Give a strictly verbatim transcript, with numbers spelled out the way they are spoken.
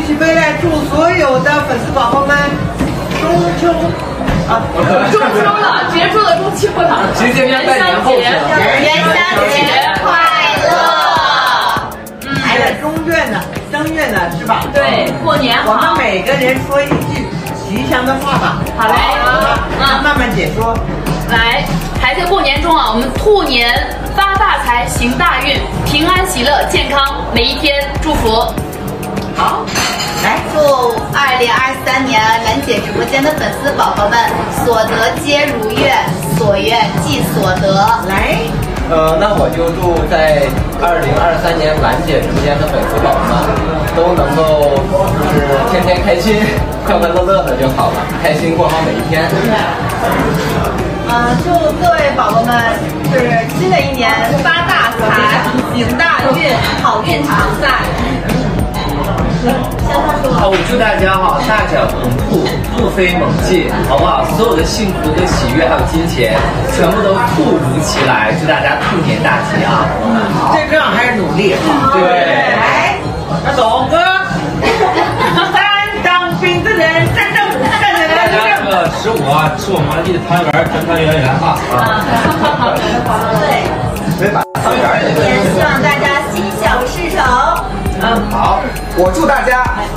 起飞来祝所有的粉丝宝宝们中秋啊， 中秋了，结束了中秋了， 直接元宵节， 元宵节快乐！ 嗯，还有中月呢，正月呢，是吧？ 对，过年好。 我们每个人说一句吉祥的话吧。 好嘞， 嗯，慢慢解说。 来，还在过年中啊，我们兔年发大财，行大运，平安喜乐，健康，每一天祝福。 好，来， 祝二零二三年兰姐直播间的粉丝宝宝们所得皆如愿，所愿即所得。 来， 呃，那我就祝在二零二三年兰姐直播间的粉丝宝宝们都能够就是天天开心，快快乐乐的就好了，开心过好每一天。 呃，祝各位宝宝们是新的一年发大财，行大运，好运常在。 好，我祝大家哈大展宏图，突飞猛进，好不好？所有的幸福跟喜悦还有金钱，全部都突如其来，祝大家兔年大吉啊！ 最重要还是努力哈。 对， 来，那董哥，三当兵的人，三当站起来， 大家这个十五啊，吃我们地团圆团团圆圆哈啊！ 对， 没把汤圆也希望大家心想事成。 嗯，好，我祝大家